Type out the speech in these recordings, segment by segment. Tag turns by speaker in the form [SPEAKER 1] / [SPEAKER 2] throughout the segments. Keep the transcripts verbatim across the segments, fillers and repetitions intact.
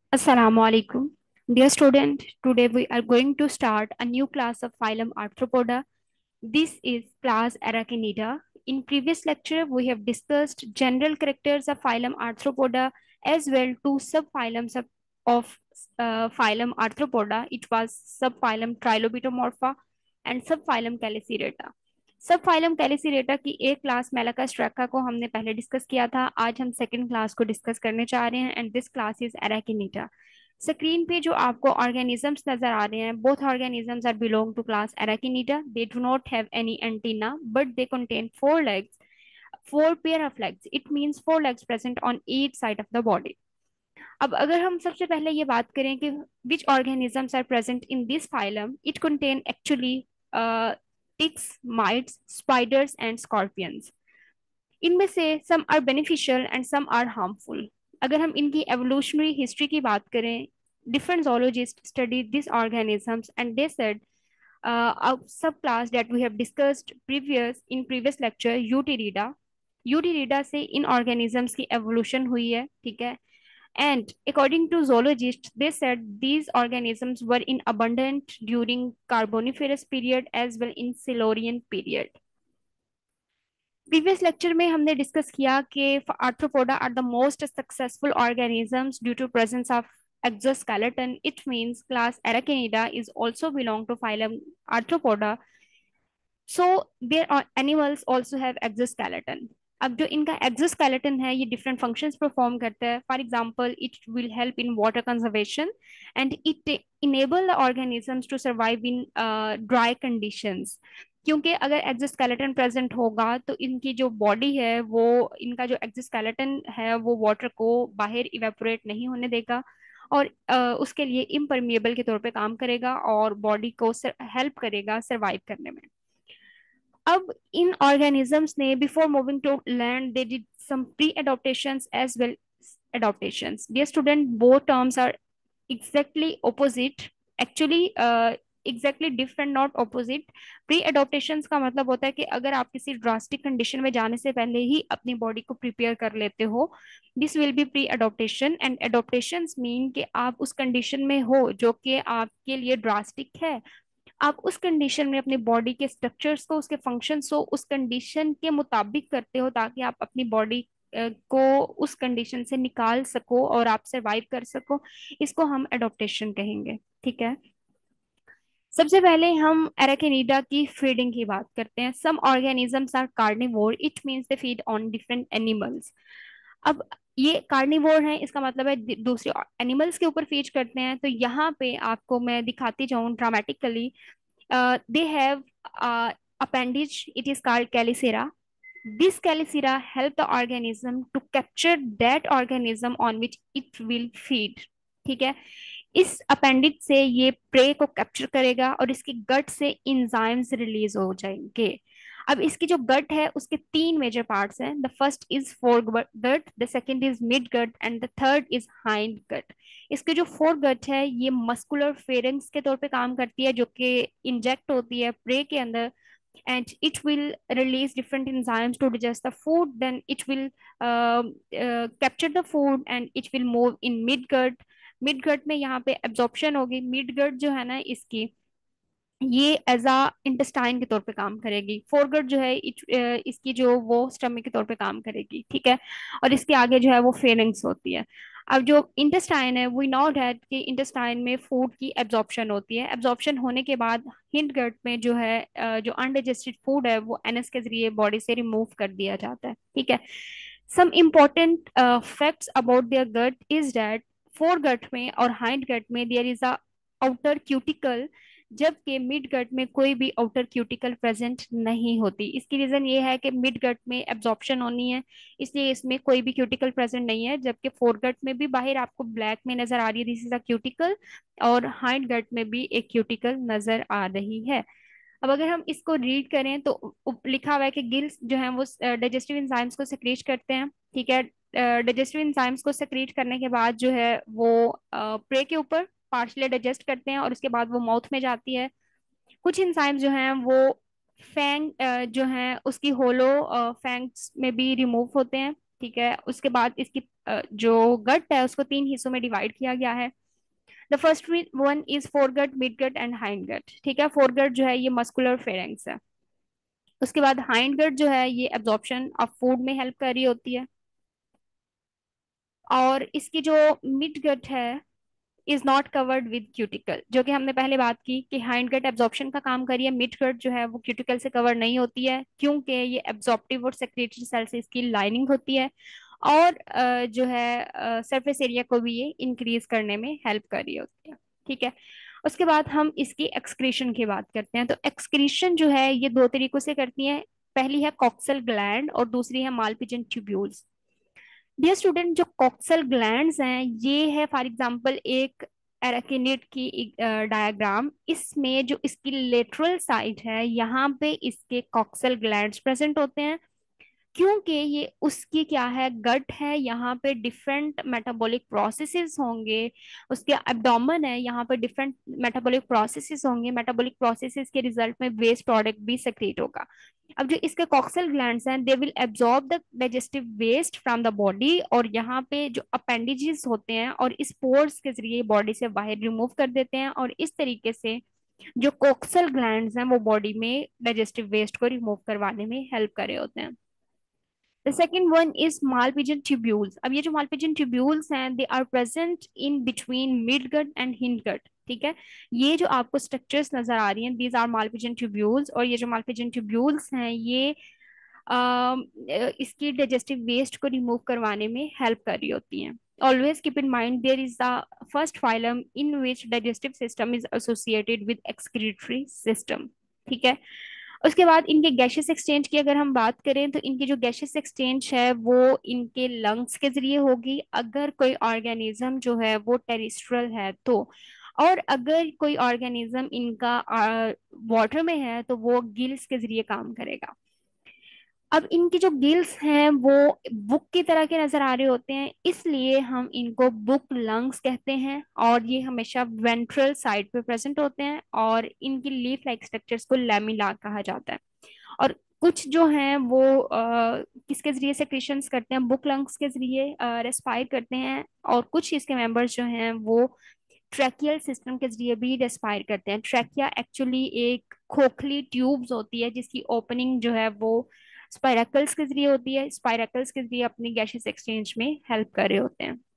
[SPEAKER 1] Assalamu alaikum. Dear student, today we are going to start a new class of phylum Arthropoda. This is class Arachnida. In previous lecture, we have discussed general characters of phylum Arthropoda as well two subphylums of, of uh, phylum Arthropoda. It was subphylum Trilobitomorpha and subphylum Calicirata. Subphylum Chelicerata की एक class मेलाकास्ट्रेका को हमने पहले discuss किया था। आज हम second class को डिस्कस करने चाह रहे हैं and this class is Arachnida. Screen पे जो आपको ऑर्गेनिजम्स नजर आ रहे हैं, both organisms are belong to class Arachnida. They do not have any antenna but they contain four legs, four pair of legs. It means four legs present on each side of the body. अब अगर हम सबसे पहले ये बात करें कि which organisms are present in this phylum, it contain actually ticks, mites, spiders and scorpions. इनमें से some are beneficial and some are harmful. अगर हम इनकी एवोल्यूशनरी हिस्ट्री की बात करें, different zoologists studied these organisms and they said uh, a subclass that we have discussed previous in previous lecture, Euthyrida. यूटिरिडा से इन organisms की एवोल्यूशन हुई है, ठीक है। And according to zoologists, they said these organisms were in abundant during Carboniferous period as well in Silurian period. Previous lecture में हमने discuss किया कि Arthropoda are the most successful organisms due to presence of exoskeleton. It means class Arachnida is also belong to phylum Arthropoda. So their uh, animals also have exoskeleton. अब जो इनका exoskeleton है ये different functions perform करता है। For example, it will help in water conservation and it enable the organisms to survive in dry conditions. क्योंकि अगर exoskeleton present होगा तो इनकी जो बॉडी है वो, इनका जो एक्सोस्केलेटन है वो वाटर को बाहर इवेपोरेट नहीं होने देगा और uh, उसके लिए इम्परमिएबल के तौर पे काम करेगा और बॉडी को हेल्प करेगा सर्वाइव करने में। अब इन ऑर्गेनिजम्स ने before moving to land they did some pre adaptations as well adaptations. Dear student, both terms are exactly opposite. Actually, uh, exactly different, not opposite. Pre adaptations का मतलब होता है कि अगर आप किसी ड्रास्टिक कंडीशन में जाने से पहले ही अपनी बॉडी को प्रिपेयर कर लेते हो, this will be pre adaptation. And adaptations mean कि आप उस कंडीशन में हो जो कि आपके लिए ड्रास्टिक है, आप उस कंडीशन में अपनी बॉडी के स्ट्रक्चर्स को, उसके फंक्शंस को उस कंडीशन के मुताबिक करते हो ताकि आप अपनी बॉडी को उस कंडीशन से निकाल सको और आप सरवाइव कर सको। इसको हम एडॉप्टेशन कहेंगे, ठीक है। सबसे पहले हम एराकिनीडा की फीडिंग की बात करते हैं। Some organisms are carnivore, it means they feed on different animals. अब ये कार्निवोर है, इसका मतलब है दूसरे एनिमल्स के ऊपर फीड करते हैं। तो यहाँ पे आपको मैं दिखाती जाऊं dramatically. uh, they have uh, appendage, it is called calicera. This calicera help the organism to capture that organism on which it will feed, ठीक है। इस अपेंडिज से ये प्रे को कैप्चर करेगा और इसकी गट से इंजाइम्स रिलीज हो जाएंगे। अब इसकी जो गट है उसके तीन मेजर पार्ट्स हैं। The first is fore gut, the second is mid gut and the third is hind gut. इसके जो फोर गट है ये मस्कुलर फेरेंक्स के तौर पे काम करती है जो कि इंजेक्ट होती है प्रे के अंदर, and it will release different enzymes to digest the food. Then it will uh, uh, capture the food and it will move in midgut. midgut में यहाँ पे absorption होगी। midgut जो है ना इसकी, ये एज अ इंटेस्टाइन के तौर पे काम करेगी। फोरगट जो है इच, अ, इसकी जो वो स्टमक के तौर पे काम करेगी, ठीक है। और इसके आगे जो है वो फेरेंक्स होती है। अब जो इंटेस्टाइन है, वी नो दैट कि इंटेस्टाइन में फूड की एब्जॉर्प्शन होती है। एब्जॉर्प्शन होने के बाद हिंड गट में जो है अ, जो अनडाइजेस्टेड फूड है वो एनएस के जरिए बॉडी से रिमूव कर दिया जाता है, ठीक है। Some important facts about their gut is that fore gut में और हाइंड गट में there is a outer cuticle, जबकि मिड गट में कोई भी आउटर क्यूटिकल प्रेजेंट नहीं होती। इसकी रीजन ये है कि मिड गट में एब्जॉर्प्शन होनी है, इसलिए इसमें कोई भी क्यूटिकल प्रेजेंट नहीं है। जबकि फोर गट में भी बाहर आपको ब्लैक में नजर आ रही है, दिस इज अ क्यूटिकल, और हाइंड गट में भी एक क्यूटिकल नजर आ रही है। अब अगर हम इसको रीड करें तो उ- लिखा हुआ है कि गिल्स जो है वो डाइजेस्टिव एंजाइम्स को सेक्रेट करते हैं, ठीक है। डाइजेस्टिव एंजाइम्स को सेक्रेट करने के बाद जो है वो प्रे के ऊपर पार्शियली डाइजेस्ट करते हैं और उसके बाद वो माउथ में जाती है। कुछ एंजाइम्स जो हैं वो फैंग अ, जो हैं उसकी होलो फैंग्स में भी रिमूव होते हैं। ठीक है। उसके बाद इसकी अ, जो गट है उसको तीन हिस्सों में डिवाइड किया गया है। The first one is foregut, midgut and hind gut. ठीक है, फोरगट जो है ये मस्कुलर फेरेंक्स है। उसके बाद हाइंड गट जो है ये एब्जॉर्प्शन ऑफ फूड में हेल्प कर रही होती है। और इसकी जो मिड गट है is not covered with cuticle, जो कि हमने पहले बात की कि हाइंड गट एब्जॉर्प्शन का काम करिए, मिड गट जो है वो क्यूटिकल से कवर नहीं होती है, क्योंकि ये एब्जॉर्प्टिव और सेक्रेटरी सेल से इसकी लाइनिंग होती है। और अ, जो है सरफेस एरिया को भी ये इंक्रीज करने में हेल्प कर रही होती है। ठीक है। उसके बाद हम इसकी एक्सक्रीशन की बात करते हैं। तो एक्सक्रीशन जो है ये दो तरीकों से करती है। पहली है कॉक्सल ग्लैंड और दूसरी है मालपिजन ट्यूब्यूल्स। डियर स्टूडेंट, जो कॉक्सल ग्लैंड्स हैं ये है फॉर एग्जांपल एक एराकिनिड की डायग्राम। इसमें जो इसकी लेटरल साइड है यहाँ पे इसके कॉक्सल ग्लैंड्स प्रेजेंट होते हैं, क्योंकि ये उसकी क्या है, गट है, यहाँ पे डिफरेंट मेटाबॉलिक प्रोसेसेस होंगे। उसके एब्डोमेन है, यहाँ पे डिफरेंट मेटाबॉलिक प्रोसेसेस होंगे। मेटाबॉलिक प्रोसेसेस के रिजल्ट में वेस्ट प्रोडक्ट भी सेक्रेट होगा। अब जो इसके कॉक्सल ग्लैंड्स हैं they will absorb the digestive waste from the body, और यहाँ पे जो अपेंडिजेस होते हैं और इस पोर्स के जरिए बॉडी से बाहर रिमूव कर देते हैं, और इस तरीके से जो कोक्सल ग्लैंड्स हैं वो बॉडी में डाइजेस्टिव वेस्ट को रिमूव करवाने में हेल्प कर रहे होते हैं। The second one is Malpighian tubules. अब ये जो Malpighian tubules हैं they are present in between midgut and hindgut. ठीक है, ये जो आपको स्ट्रक्चर्स नजर आ रही हैं these are Malpighian tubules, और ये जो Malpighian tubules हैं ये अम, अ, इसकी डाइजेस्टिव वेस्ट को रिमूव करवाने में हेल्प कर रही होती हैं। Always keep in mind there is the first phylum in which digestive system is associated with excretory system. ठीक है। उसके बाद इनके गैशियस एक्सचेंज की अगर हम बात करें तो इनकी जो गैशियस एक्सचेंज है वो इनके लंग्स के जरिए होगी अगर कोई ऑर्गेनिज्म जो है वो टेरिस्ट्रल है तो। और अगर कोई ऑर्गेनिज्म इनका वाटर में है तो वो गिल्स के जरिए काम करेगा। अब इनकी जो गिल्स हैं वो बुक की तरह के नजर आ रहे होते हैं, इसलिए हम इनको बुक लंग्स कहते हैं, और ये हमेशा वेंट्रल साइड पे प्रेजेंट होते हैं, और इनकी लीफ लाइक स्ट्रक्चर्स को लैमिला कहा जाता है। और कुछ जो हैं वो अ, किसके जरिए सेक्रेशंस करते हैं, बुक लंग्स के जरिए रेस्पायर करते हैं, और कुछ इसके मेंबर्स जो हैं वो ट्रैकियल सिस्टम के जरिए भी रेस्पायर करते हैं। ट्रैकिया एक्चुअली एक खोखली ट्यूब्स होती है जिसकी ओपनिंग जो है वो स्पाइरकल्स के जरिए होती है। स्पाइरकल्स के जरिए अपनी गैसेस एक्सचेंज में हेल्प कर रहे होते हैं।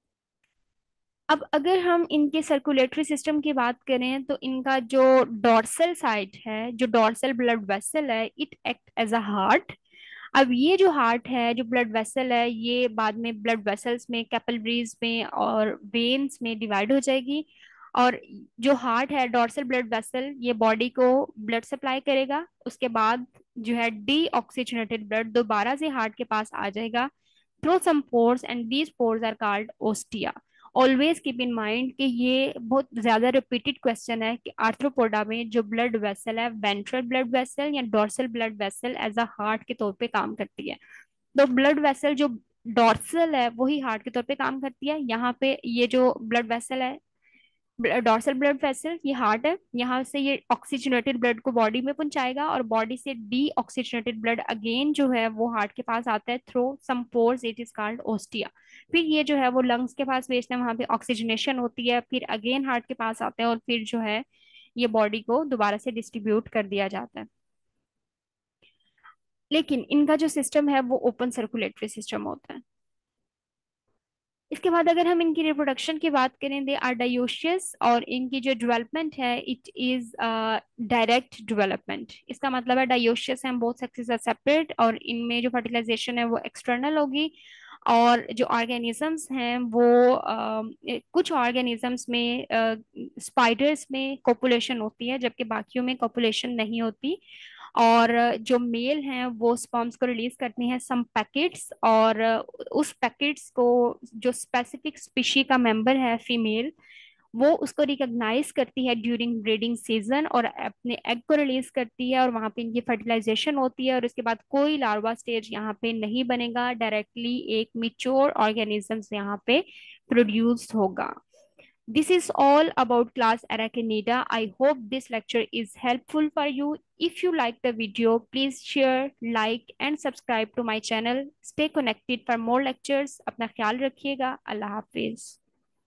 [SPEAKER 1] अब अगर हम इनके सर्कुलेटरी सिस्टम की बात करें तो इनका जो डॉर्सल साइड है, जो डॉर्सल ब्लड वेसल है, it act as a heart. अब ये जो हार्ट है, जो ब्लड वेसल है, ये बाद में ब्लड वेसल्स में, कैपिलरीज में और वेन्स में डिवाइड हो जाएगी। और जो हार्ट है, डॉर्सल ब्लड वेसल, ये बॉडी को ब्लड सप्लाई करेगा। उसके बाद जो है डी ऑक्सीजनेटेड ब्लड दोबारा से हार्ट के पास आ जाएगा through some pores, and these pores are called ostia. Always keep in mind कि ये बहुत ज्यादा रिपीटेड क्वेश्चन है कि आर्थ्रोपोडा में जो ब्लड वेसल है, वेंट्रल ब्लड वेसल या dorsal blood vessel as a heart के तौर पे काम करती है। तो ब्लड वेसल जो डॉर्सल है वही हार्ट के तौर पे काम करती है। यहाँ पे ये जो ब्लड वेसल है, डॉर्सल ब्लड वेसल, ये हार्ट है, यहाँ से ये ऑक्सीजनेटेड ब्लड को बॉडी में पहुंचाएगा, और बॉडी से डी ऑक्सीजनेटेड ब्लड अगेन जो है वो हार्ट के पास आता है through some pores, it is called ostia. फिर ये जो है वो लंग्स के पास भेजते हैं, वहां पे ऑक्सीजनेशन होती है, फिर अगेन हार्ट के पास आते हैं, और फिर जो है ये बॉडी को दोबारा से डिस्ट्रीब्यूट कर दिया जाता है। लेकिन इनका जो सिस्टम है वो ओपन सर्कुलेटरी सिस्टम होता है। इसके बाद अगर हम इनकी रिप्रोडक्शन की बात करें, दे आर डायोशियस, और इनकी जो डेवलपमेंट है इट इज डायरेक्ट डेवलपमेंट। इसका मतलब है डायोशियस हैं, बोथ सेक्सेस आर सेपरेट, और इनमें जो फर्टिलाइजेशन है वो एक्सटर्नल होगी। और जो ऑर्गेनिजम्स हैं वो uh, कुछ ऑर्गेनिजम्स में स्पाइडर्स uh, में कॉपुलेशन होती है जबकि बाकियों में कॉपुलेशन नहीं होती। और जो मेल हैं वो स्पर्म्स को रिलीज करती हैं सम पैकेट्स, और उस पैकेट्स को जो स्पेसिफिक स्पीशी का मेंबर है फीमेल, वो उसको रिकॉग्नाइज करती है ड्यूरिंग ब्रीडिंग सीजन, और अपने एग को रिलीज करती है, और वहां पे इनकी फर्टिलाइजेशन होती है, और उसके बाद कोई लार्वा स्टेज यहाँ पे नहीं बनेगा, डायरेक्टली एक मिच्योर ऑर्गेनिजम्स यहाँ पे प्रोड्यूस होगा। This is all about class Arachnida. I hope this lecture is helpful for you. If you like the video, please share, like and subscribe to my channel. Stay connected for more lectures. अपना ख्याल रखिएगा. अल्लाह हाफिज.